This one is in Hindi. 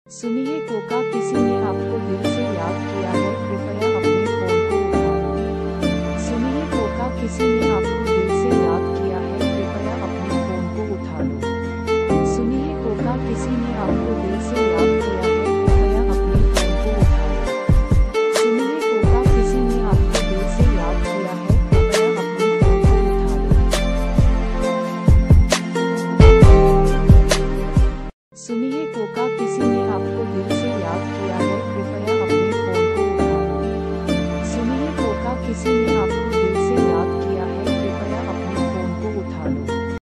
सुनिए कोका, किसी ने आपको दिल से याद किया है, कृपया